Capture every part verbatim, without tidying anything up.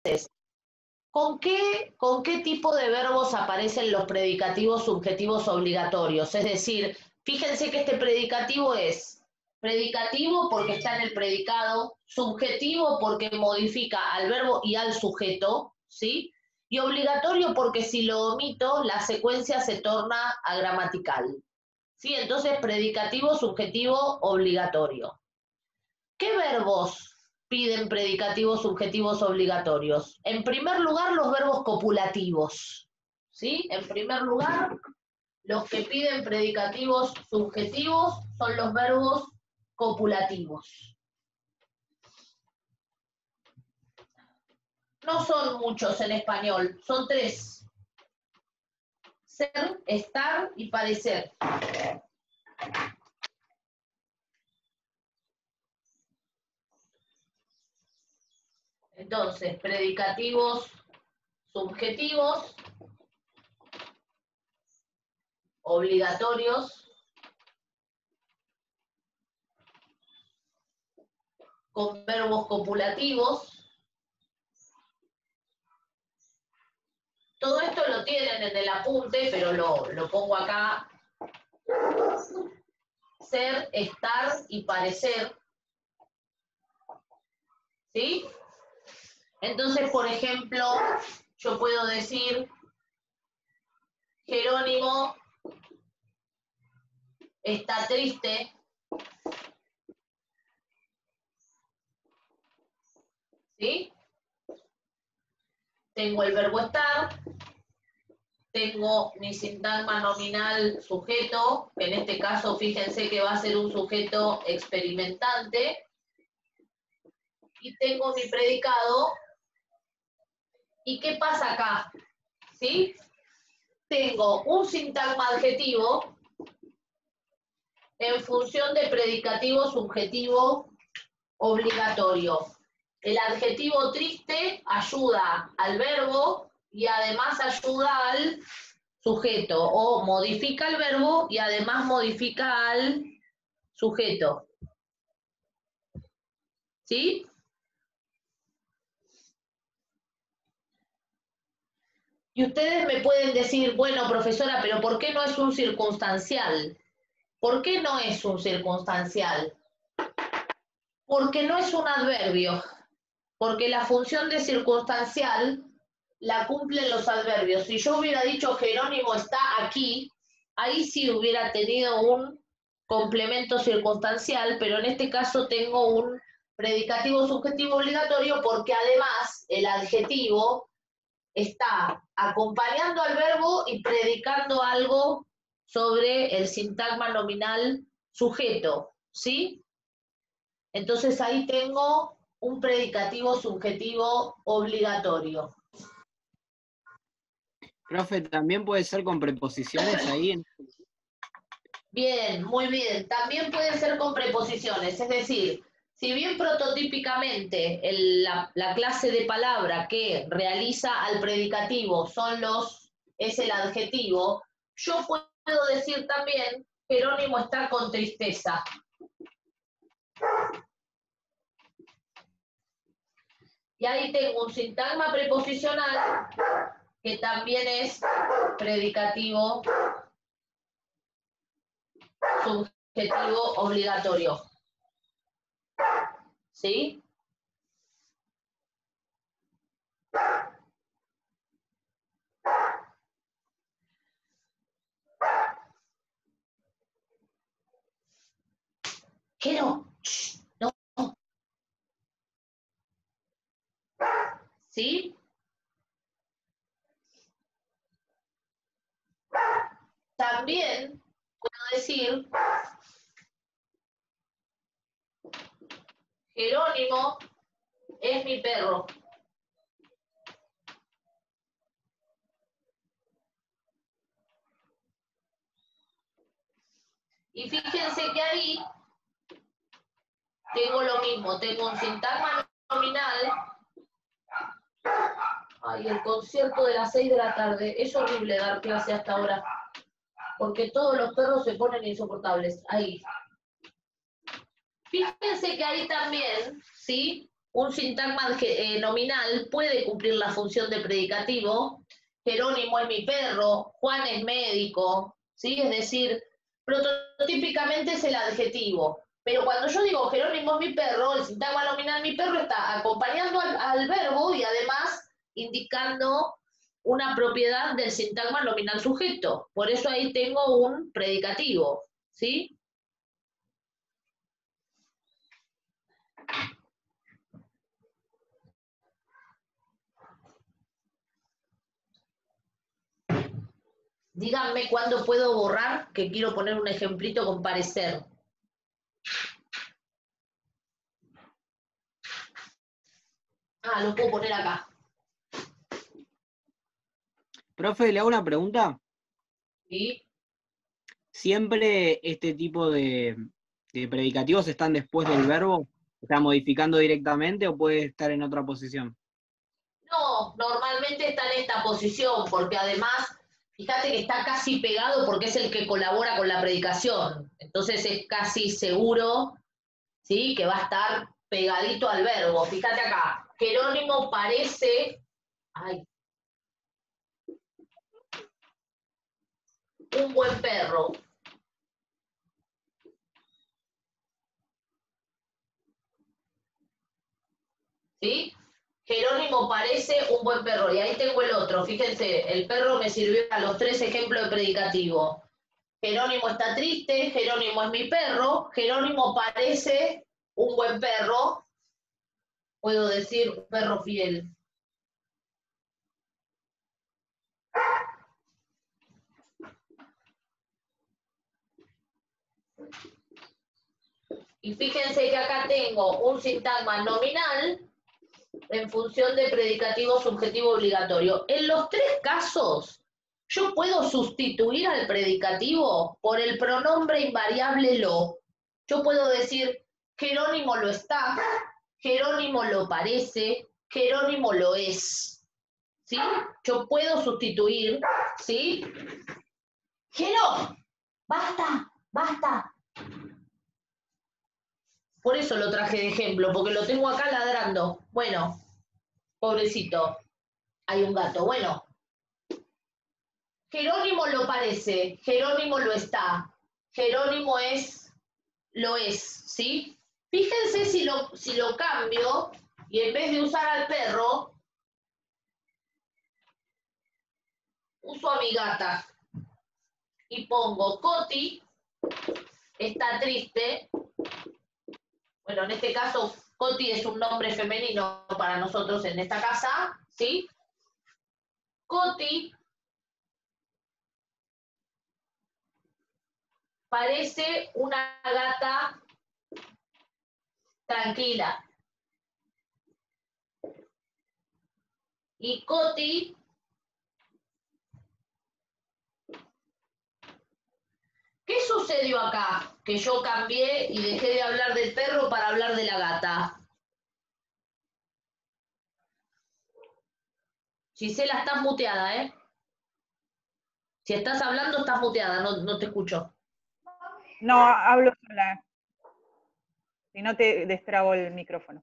¿Con qué, ¿Con qué tipo de verbos aparecen los predicativos subjetivos obligatorios? Es decir, fíjense que este predicativo es predicativo porque está en el predicado, subjetivo porque modifica al verbo y al sujeto, ¿sí? Y obligatorio porque si lo omito, la secuencia se torna agramatical, ¿sí? Entonces, predicativo, subjetivo, obligatorio. ¿Qué verbos piden predicativos subjetivos obligatorios? En primer lugar, los verbos copulativos, ¿sí? En primer lugar, los que piden predicativos subjetivos son los verbos copulativos. No son muchos en español, son tres. Ser, estar y parecer. Entonces, predicativos subjetivos obligatorios con verbos copulativos. Todo esto lo tienen en el apunte, pero lo, lo pongo acá. Ser, estar y parecer. ¿Sí? Entonces, por ejemplo, yo puedo decir Jerónimo está triste. ¿Sí? Tengo el verbo estar, tengo mi sintagma nominal sujeto, que en este caso fíjense que va a ser un sujeto experimentante, y tengo mi predicado. ¿Y qué pasa acá? ¿Sí? Tengo un sintagma adjetivo en función de predicativo subjetivo obligatorio. El adjetivo triste ayuda al verbo y además ayuda al sujeto, o modifica el verbo y además modifica al sujeto. ¿Sí? Y ustedes me pueden decir, bueno, profesora, pero ¿por qué no es un circunstancial? ¿Por qué no es un circunstancial? Porque no es un adverbio. Porque la función de circunstancial la cumplen los adverbios. Si yo hubiera dicho Jerónimo está aquí, ahí sí hubiera tenido un complemento circunstancial, pero en este caso tengo un predicativo subjetivo obligatorio porque además el adjetivo está acompañando al verbo y predicando algo sobre el sintagma nominal sujeto, ¿sí? Entonces ahí tengo un predicativo subjetivo obligatorio. Profe, ¿también puede ser con preposiciones ahí? Bien, muy bien. También puede ser con preposiciones, es decir, si bien prototípicamente el, la, la clase de palabra que realiza al predicativo son los, es el adjetivo, yo puedo decir también Jerónimo está con tristeza. Y ahí tengo un sintagma preposicional que también es predicativo subjetivo obligatorio. ¿Sí? ¿Qué no? No. ¿Sí? También puedo decir Jerónimo es mi perro. Y fíjense que ahí tengo lo mismo, tengo un sintagma nominal. Ay, el concierto de las seis de la tarde. Es horrible dar clase hasta ahora, porque todos los perros se ponen insoportables. Ahí. Fíjense que ahí también, ¿sí? un sintagma eh, nominal puede cumplir la función de predicativo. Jerónimo es mi perro, Juan es médico, ¿sí? Es decir, prototípicamente es el adjetivo. Pero cuando yo digo Jerónimo es mi perro, el sintagma nominal mi perro está acompañando al, al verbo y además indicando una propiedad del sintagma nominal sujeto. Por eso ahí tengo un predicativo, ¿sí? Díganme cuándo puedo borrar, que quiero poner un ejemplito con parecer. Ah, lo puedo poner acá. Profe, ¿le hago una pregunta? ¿Sí? ¿Siempre este tipo de, de predicativos están después del verbo? ¿Está modificando directamente o puede estar en otra posición? No, normalmente está en esta posición, porque además, fíjate que está casi pegado porque es el que colabora con la predicación. Entonces es casi seguro, ¿sí? Que va a estar pegadito al verbo. Fíjate acá, Jerónimo parece, ay, un buen perro. ¿Sí? Jerónimo parece un buen perro. Y ahí tengo el otro. Fíjense, el perro me sirvió a los tres ejemplos de predicativo. Jerónimo está triste, Jerónimo es mi perro, Jerónimo parece un buen perro, puedo decir un perro fiel. Y fíjense que acá tengo un sintagma nominal en función de predicativo subjetivo obligatorio. En los tres casos, yo puedo sustituir al predicativo por el pronombre invariable lo. Yo puedo decir, Jerónimo lo está, Jerónimo lo parece, Jerónimo lo es. ¿Sí? Yo puedo sustituir, ¿sí? Jero, basta, basta. Por eso lo traje de ejemplo, porque lo tengo acá ladrando. Bueno, pobrecito, hay un gato. Bueno, Jerónimo lo parece, Jerónimo lo está, Jerónimo es, lo es, ¿sí? Fíjense si lo, si lo cambio y en vez de usar al perro, uso a mi gata y pongo Coti, está triste. Bueno, en este caso, Coti es un nombre femenino para nosotros en esta casa, ¿sí? Coti parece una gata tranquila. Y Coti ¿qué sucedió acá? Que yo cambié y dejé de hablar del perro para hablar de la gata. Gisela, estás muteada, ¿eh? Si estás hablando, estás muteada, no, no te escucho. No, hablo sola. Si no, te destrabo el micrófono.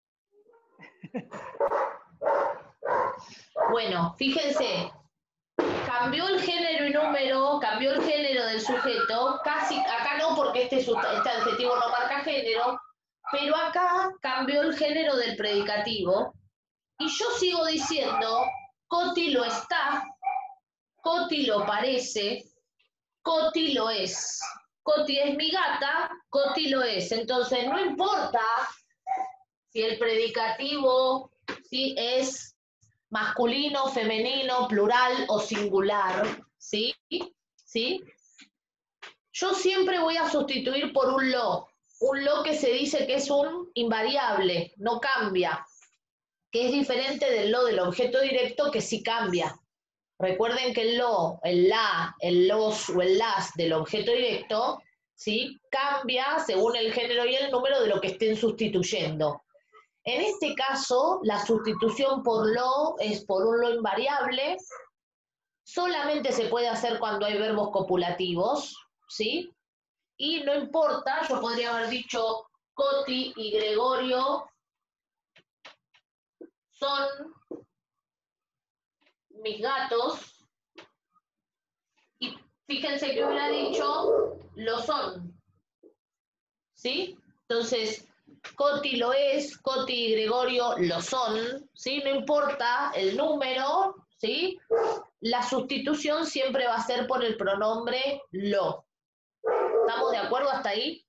Bueno, fíjense, cambió el género y número, cambió el género del sujeto, casi, acá no porque este, este adjetivo no marca género, pero acá cambió el género del predicativo, y yo sigo diciendo, Coti lo está, Coti lo parece, Coti lo es. Coti es mi gata, Coti lo es. Entonces, no importa si el predicativo ¿sí? es masculino, femenino, plural o singular, ¿sí? ¿Sí? Yo siempre voy a sustituir por un lo, un lo que se dice que es un invariable, no cambia, que es diferente del lo del objeto directo que sí cambia. Recuerden que el lo, el la, el los o el las del objeto directo, ¿sí? Cambia según el género y el número de lo que estén sustituyendo. En este caso, la sustitución por lo es por un lo invariable, solamente se puede hacer cuando hay verbos copulativos, ¿sí? Y no importa, yo podría haber dicho Coti y Gregorio son mis gatos. Y fíjense que hubiera dicho, lo son. ¿Sí? Entonces, Coti lo es, Coti y Gregorio lo son, ¿sí? No importa el número, ¿sí? La sustitución siempre va a ser por el pronombre lo. ¿Estamos de acuerdo hasta ahí?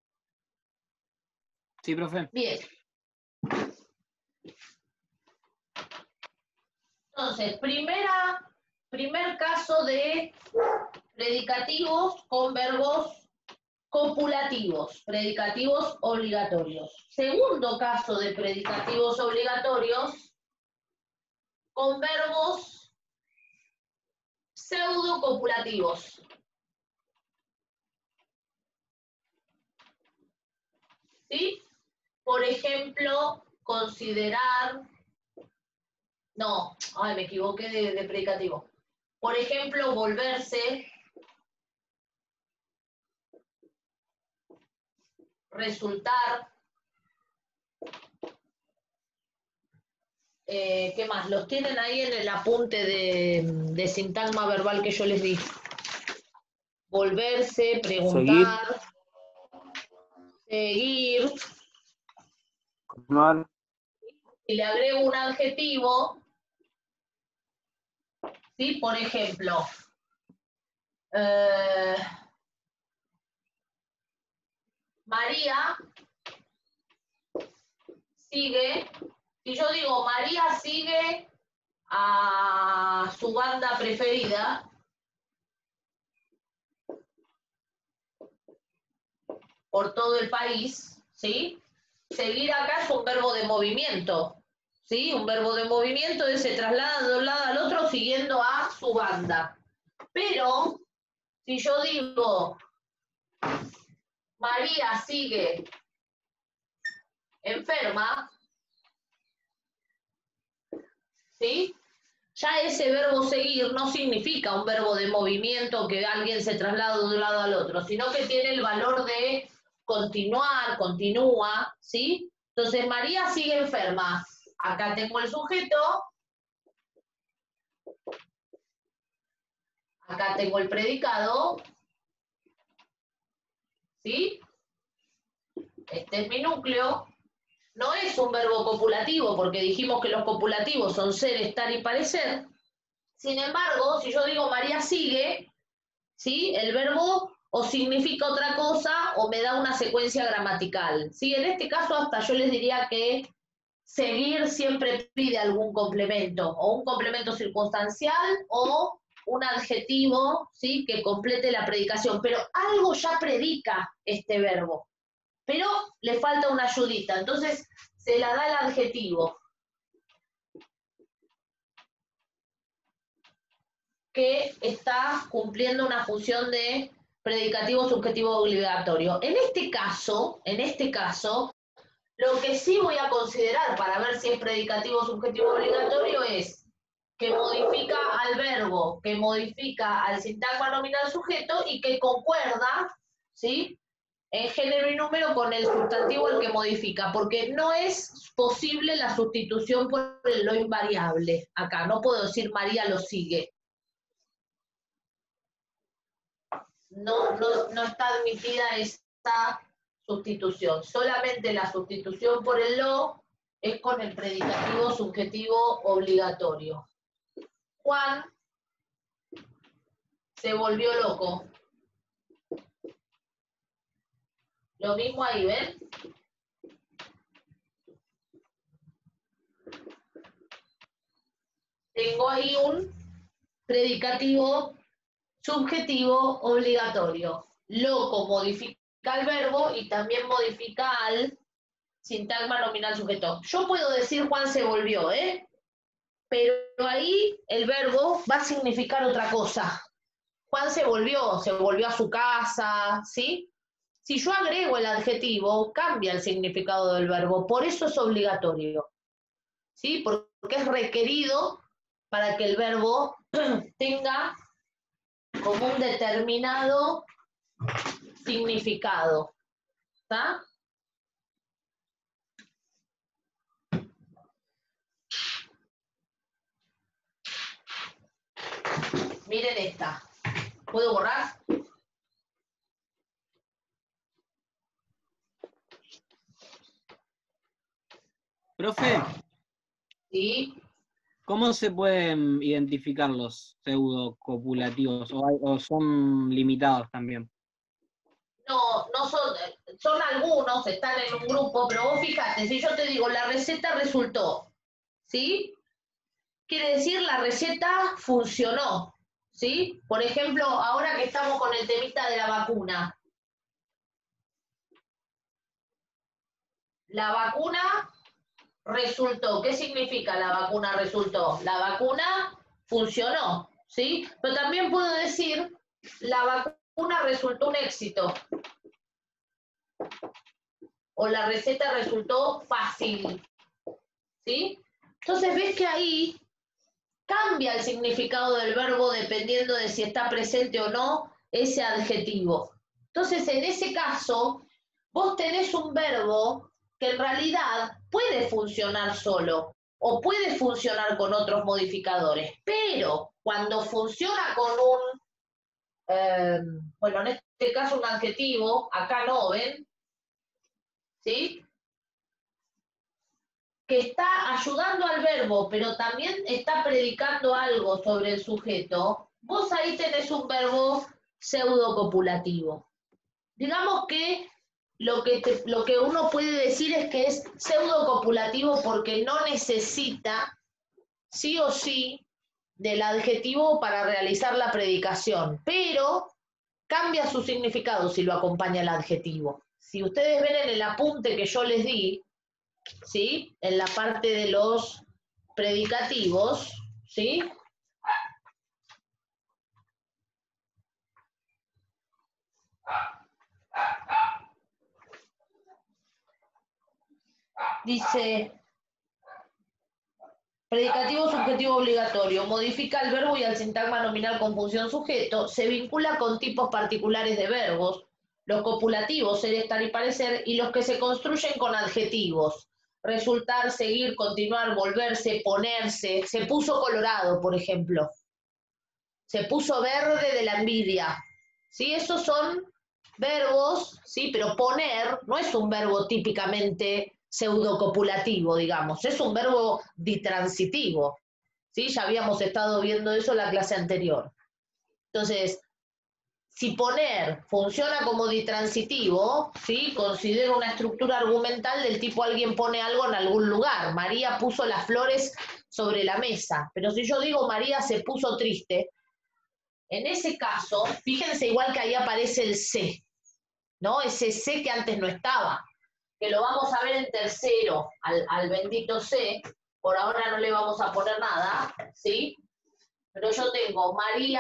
Sí, profe. Bien. Entonces, primera, primer caso de predicativos con verbos copulativos, predicativos obligatorios. Segundo caso de predicativos obligatorios con verbos pseudocopulativos. ¿Sí? Por ejemplo, considerar... No, ay, me equivoqué de, de predicativo. Por ejemplo, volverse, resultar, eh, ¿qué más? Los tienen ahí en el apunte de, de sintagma verbal que yo les di. Volverse, preguntar, seguir, seguir. Continuar. Y le agrego un adjetivo, ¿sí? Por ejemplo, eh, María sigue, si yo digo María sigue a su banda preferida, por todo el país, ¿sí? Seguir acá es un verbo de movimiento, ¿sí? Un verbo de movimiento es se traslada de un lado al otro siguiendo a su banda. Pero, si yo digo María sigue enferma, ¿sí? Ya ese verbo seguir no significa un verbo de movimiento que alguien se traslada de un lado al otro, sino que tiene el valor de continuar, continúa, ¿sí? Entonces, María sigue enferma. Acá tengo el sujeto. Acá tengo el predicado. ¿Sí? Este es mi núcleo. No es un verbo copulativo, porque dijimos que los copulativos son ser, estar y parecer. Sin embargo, si yo digo María sigue, ¿sí? El verbo o significa otra cosa o me da una secuencia gramatical. ¿Sí? En este caso hasta yo les diría que seguir siempre pide algún complemento, o un complemento circunstancial o un adjetivo, ¿sí? Que complete la predicación, pero algo ya predica este verbo, pero le falta una ayudita, entonces se la da el adjetivo, que está cumpliendo una función de predicativo subjetivo obligatorio. En este caso, en este caso, lo que sí voy a considerar para ver si es predicativo subjetivo obligatorio es que modifica al verbo, que modifica al sintagma nominal sujeto y que concuerda, ¿sí? En género y número con el sustantivo al que modifica, porque no es posible la sustitución por lo invariable. Acá no puedo decir María lo sigue. No, no, no está admitida esta sustitución. Solamente la sustitución por el lo es con el predicativo subjetivo obligatorio. Juan se volvió loco. Lo mismo ahí, ¿ven? Tengo ahí un predicativo subjetivo obligatorio. Loco modifica el verbo y también modifica al sintagma nominal sujeto. Yo puedo decir Juan se volvió, ¿eh? Pero ahí el verbo va a significar otra cosa. Juan se volvió, se volvió a su casa, ¿sí? Si yo agrego el adjetivo, cambia el significado del verbo, por eso es obligatorio, ¿sí? Porque es requerido para que el verbo tenga como un determinado significado, ¿está? Miren esta. ¿Puedo borrar? Profe, Sí. ¿cómo se pueden identificar los pseudocopulativos? ¿O, hay- o son limitados también? No, no son, son algunos, están en un grupo, pero vos fíjate, si yo te digo, la receta resultó, ¿sí? Quiere decir, la receta funcionó, ¿sí? Por ejemplo, ahora que estamos con el temita de la vacuna. La vacuna resultó. ¿Qué significa la vacuna resultó? La vacuna funcionó, ¿sí? Pero también puedo decir, la vacuna resultó un éxito. O la receta resultó fácil, ¿sí? Entonces ves que ahí cambia el significado del verbo dependiendo de si está presente o no ese adjetivo. Entonces, en ese caso, vos tenés un verbo que en realidad puede funcionar solo o puede funcionar con otros modificadores, pero cuando funciona con un, eh, bueno, en este caso un adjetivo, acá no, ¿ven? ¿Sí? Que está ayudando al verbo, pero también está predicando algo sobre el sujeto, vos ahí tenés un verbo pseudocopulativo. Digamos que lo que, te, lo que uno puede decir es que es pseudocopulativo porque no necesita sí o sí del adjetivo para realizar la predicación, pero cambia su significado si lo acompaña el adjetivo. Si ustedes ven en el apunte que yo les di, ¿sí? En la parte de los predicativos, ¿sí? Dice, predicativo subjetivo obligatorio, modifica el verbo y al sintagma nominal con función sujeto, se vincula con tipos particulares de verbos, los copulativos, ser, estar y parecer, y los que se construyen con adjetivos, resultar, seguir, continuar, volverse, ponerse, se puso colorado, por ejemplo, se puso verde de la envidia, ¿sí? Esos son verbos, ¿sí? Pero poner no es un verbo típicamente pseudocopulativo, digamos, es un verbo ditransitivo, ¿sí? Ya habíamos estado viendo eso en la clase anterior. Entonces, si poner funciona como ditransitivo, ¿sí? Considero una estructura argumental del tipo alguien pone algo en algún lugar. María puso las flores sobre la mesa, pero si yo digo María se puso triste, en ese caso, fíjense igual que ahí aparece el se, ¿no? Ese se que antes no estaba, que lo vamos a ver en tercero, al, al bendito se, por ahora no le vamos a poner nada, ¿sí? Pero yo tengo María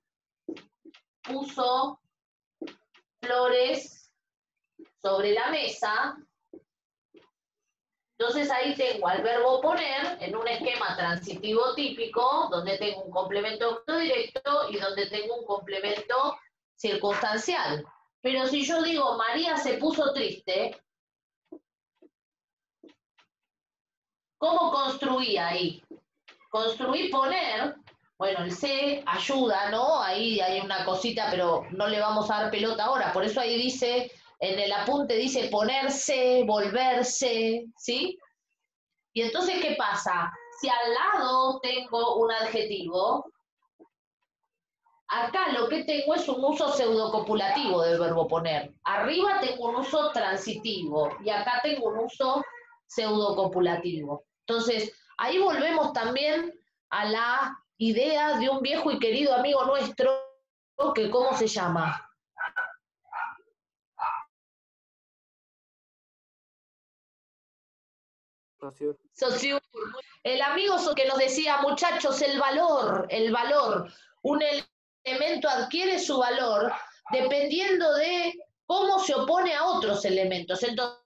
puso flores sobre la mesa, entonces ahí tengo al verbo poner en un esquema transitivo típico, donde tengo un complemento directo y donde tengo un complemento circunstancial. Pero si yo digo María se puso triste, ¿cómo construí ahí? Construí poner, bueno, el se ayuda, ¿no? Ahí hay una cosita, pero no le vamos a dar pelota ahora, por eso ahí dice, en el apunte dice ponerse, volverse, ¿sí? Y entonces, ¿qué pasa? Si al lado tengo un adjetivo, acá lo que tengo es un uso pseudocopulativo del verbo poner. Arriba tengo un uso transitivo y acá tengo un uso pseudocopulativo. Entonces, ahí volvemos también a la idea de un viejo y querido amigo nuestro, que ¿cómo se llama? Saussure. El amigo que nos decía, muchachos, el valor, el valor, un elemento adquiere su valor dependiendo de cómo se opone a otros elementos. Entonces,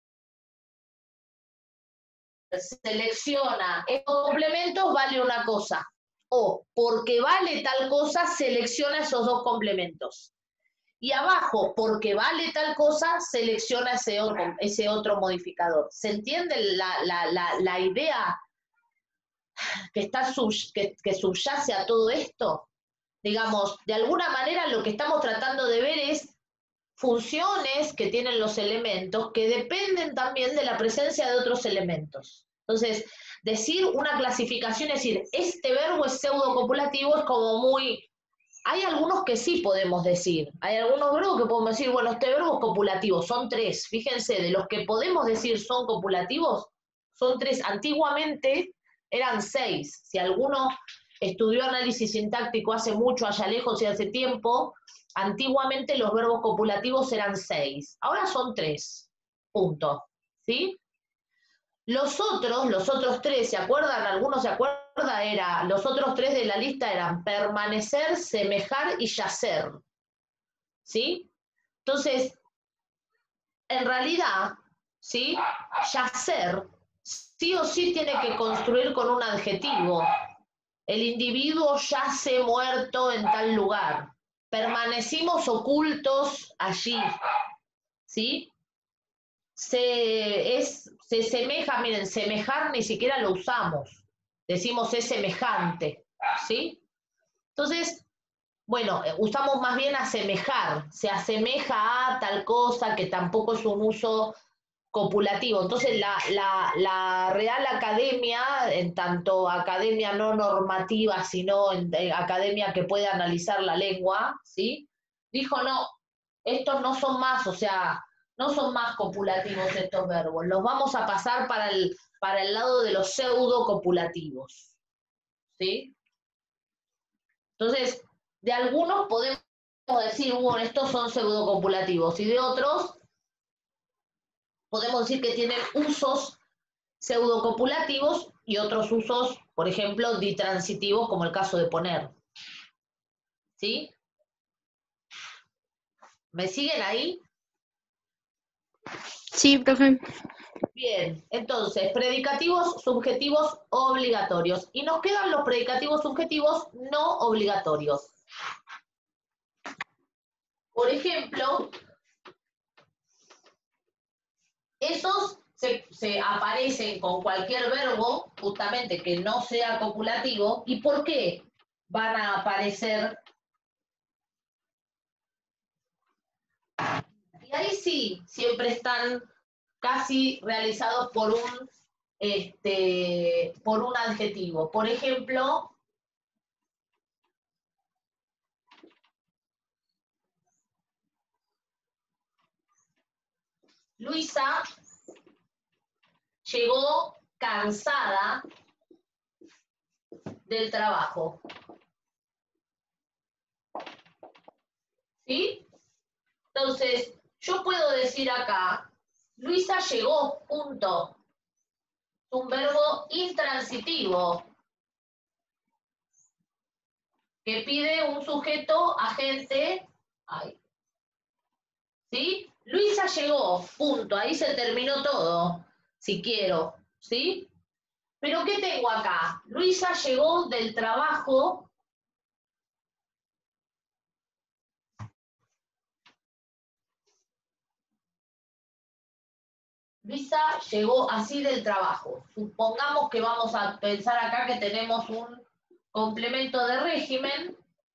selecciona estos complementos, vale una cosa. O porque vale tal cosa, selecciona esos dos complementos. Y abajo, porque vale tal cosa, selecciona ese otro, ese otro modificador. ¿Se entiende la, la, la, la idea que, está sub, que, que subyace a todo esto? digamos, de alguna manera lo que estamos tratando de ver es funciones que tienen los elementos que dependen también de la presencia de otros elementos. Entonces, decir una clasificación, es decir, este verbo es pseudocopulativo, es como muy... Hay algunos que sí podemos decir, hay algunos verbos que podemos decir, bueno, este verbo es copulativo, son tres. Fíjense, de los que podemos decir son copulativos, son tres. Antiguamente eran seis. Si alguno estudió análisis sintáctico hace mucho, allá lejos y hace tiempo, antiguamente los verbos copulativos eran seis. Ahora son tres. Punto. ¿Sí? Los otros, los otros tres, ¿se acuerdan? ¿Algunos se acuerdan? Era, los otros tres de la lista eran permanecer, semejar y yacer. ¿Sí? Entonces, en realidad, ¿sí? Yacer, sí o sí tiene que construir con un adjetivo. El individuo yace muerto en tal lugar. Permanecimos ocultos allí. ¿Sí? Se, es, se semeja, miren, semejar ni siquiera lo usamos. Decimos es semejante. ¿Sí? Entonces, bueno, usamos más bien asemejar. Se asemeja a tal cosa que tampoco es un uso copulativo. Entonces, la, la, la Real Academia, en tanto academia no normativa, sino en, en academia que puede analizar la lengua, ¿sí? Dijo, no, estos no son más, o sea, no son más copulativos estos verbos, los vamos a pasar para el, para el lado de los pseudo copulativos, ¿sí? Entonces, de algunos podemos decir, bueno, estos son pseudo copulativos, y de otros podemos decir que tienen usos pseudocopulativos y otros usos, por ejemplo, ditransitivos, como el caso de poner. ¿Sí? ¿Me siguen ahí? Sí, profe. Bien, entonces, predicativos subjetivos obligatorios. Y nos quedan los predicativos subjetivos no obligatorios. Por ejemplo, esos se, se aparecen con cualquier verbo, justamente que no sea copulativo. ¿Y por qué van a aparecer? Y ahí sí, siempre están casi realizados por un, este, por un adjetivo. Por ejemplo, Luisa llegó cansada del trabajo. ¿Sí? Entonces, yo puedo decir acá, Luisa llegó, punto. Es un verbo intransitivo que pide un sujeto agente. Ay. ¿Sí? Luisa llegó, punto. Ahí se terminó todo, si quiero. ¿Sí? Pero ¿qué tengo acá? Luisa llegó del trabajo. Luisa llegó así del trabajo. Supongamos que vamos a pensar acá que tenemos un complemento de régimen.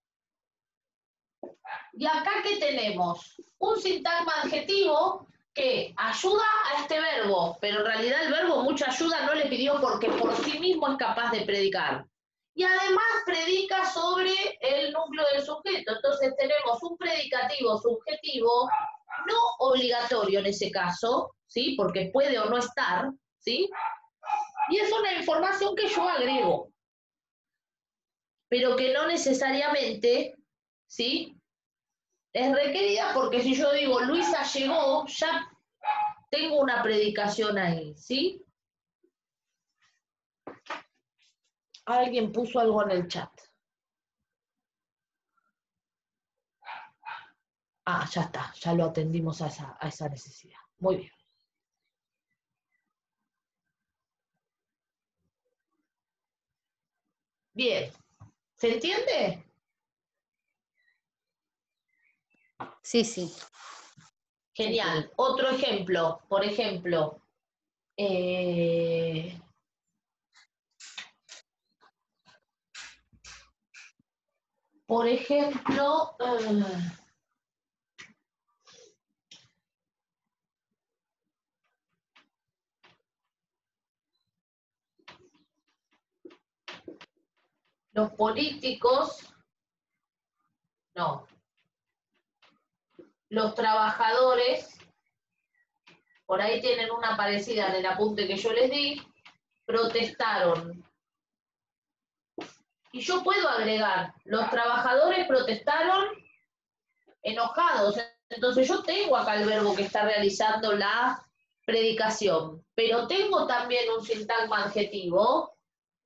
Y acá, ¿qué tenemos? Un sintagma adjetivo que ayuda a este verbo, pero en realidad el verbo mucha ayuda no le pidió porque por sí mismo es capaz de predicar. Y además predica sobre el núcleo del sujeto. Entonces tenemos un predicativo subjetivo, no obligatorio en ese caso, ¿sí? Porque puede o no estar, ¿sí? Y es una información que yo agrego, pero que no necesariamente, ¿sí? Es requerida porque si yo digo Luisa llegó, ya tengo una predicación ahí, ¿sí? Alguien puso algo en el chat. Ah, ya está, ya lo atendimos a esa, a esa necesidad. Muy bien. Bien, ¿se entiende? Sí, sí. Genial. Otro ejemplo, por ejemplo, eh, por ejemplo, eh, los políticos, no, los trabajadores, por ahí tienen una parecida en el apunte que yo les di, protestaron. Y yo puedo agregar, los trabajadores protestaron enojados. Entonces yo tengo acá el verbo que está realizando la predicación, pero tengo también un sintagma adjetivo,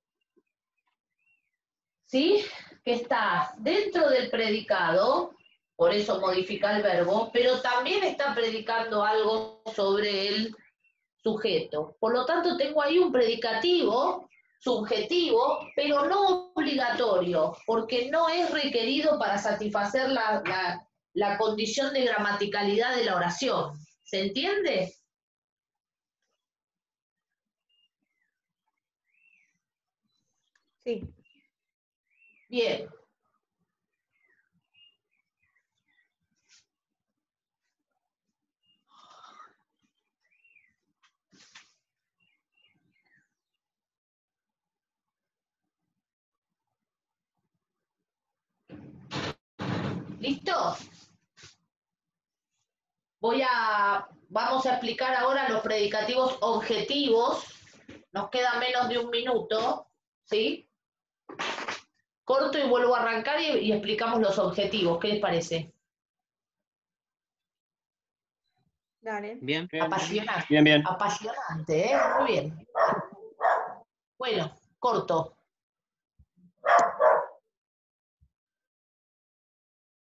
¿sí? Que está dentro del predicado, por eso modifica el verbo, pero también está predicando algo sobre el sujeto. Por lo tanto, tengo ahí un predicativo subjetivo, pero no obligatorio, porque no es requerido para satisfacer la, la, la condición de gramaticalidad de la oración. ¿Se entiende? Sí. Bien. ¿Listo? Voy a, vamos a explicar ahora los predicativos objetivos. Nos queda menos de un minuto, ¿sí? Corto y vuelvo a arrancar y, y explicamos los objetivos. ¿Qué les parece? Dale. Bien. Apasionante. Bien, bien. Apasionante, ¿eh? Muy bien. Bueno, corto.